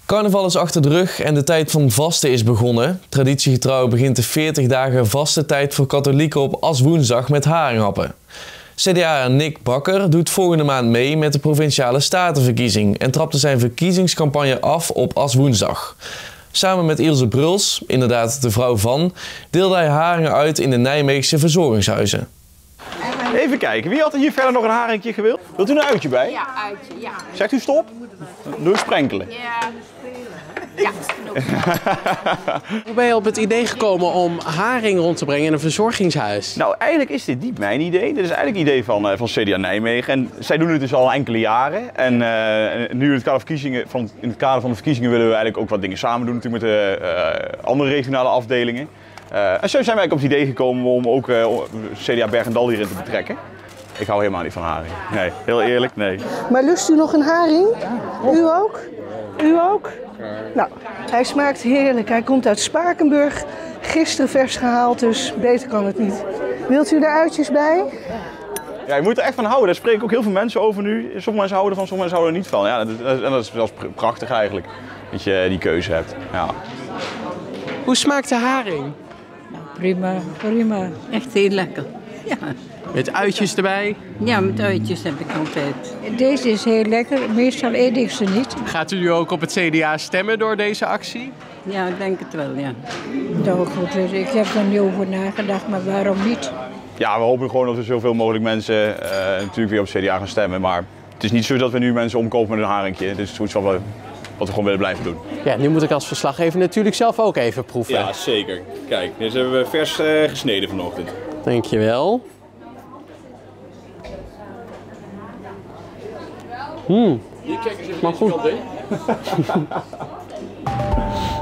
Carnaval is achter de rug en de tijd van vasten is begonnen. Traditiegetrouw begint de 40 dagen vaste tijd voor katholieken op Aswoensdag met haringhappen. CDA Nick Bakker doet volgende maand mee met de Provinciale Statenverkiezing en trapte zijn verkiezingscampagne af op Aswoensdag. Samen met Ilse Bruls, inderdaad de vrouw van, deelde hij haringen uit in de Nijmeegse verzorgingshuizen. Even kijken, wie had er hier verder nog een haringje gewild? Wilt u een uitje bij? Ja, uitje, ja. Zegt u stop? Doe sprenkelen. Ja, ja. Hoe ben je op het idee gekomen om haring rond te brengen in een verzorgingshuis? Nou, eigenlijk is dit niet mijn idee. Dit is eigenlijk een idee van CDA Nijmegen. En zij doen het dus al enkele jaren. En nu in het kader van de verkiezingen willen we eigenlijk ook wat dingen samen doen natuurlijk met de andere regionale afdelingen. En zo zijn wij eigenlijk op het idee gekomen om ook CDA Bergendal hierin te betrekken. Ik hou helemaal niet van haring. Nee, heel eerlijk, nee. Maar lust u nog een haring? U ook? U ook? Nou, hij smaakt heerlijk. Hij komt uit Spakenburg. Gisteren vers gehaald, dus beter kan het niet. Wilt u er uitjes bij? Ja, je moet er echt van houden. Daar spreken ook heel veel mensen over nu. Sommige mensen houden ervan, sommige mensen houden er niet van. Ja, dat is wel prachtig eigenlijk, dat je die keuze hebt. Ja. Hoe smaakt de haring? Prima, prima. Echt heel lekker. Ja. Met uitjes erbij? Ja, met uitjes heb ik altijd. Deze is heel lekker. Meestal eet ik ze niet. Gaat u nu ook op het CDA stemmen door deze actie? Ja, ik denk het wel, ja. Nou goed, dus ik heb er niet over nagedacht, maar waarom niet? Ja, we hopen gewoon dat er zoveel mogelijk mensen natuurlijk weer op het CDA gaan stemmen. Maar het is niet zo dat we nu mensen omkopen met een haringje. Dit is iets wat we gewoon willen blijven doen. Ja, nu moet ik als verslaggever natuurlijk zelf ook even proeven. Ja, zeker. Kijk, deze hebben we vers gesneden vanochtend. Dankjewel. Hier, kijk eens even Maar goed. deze kant heen.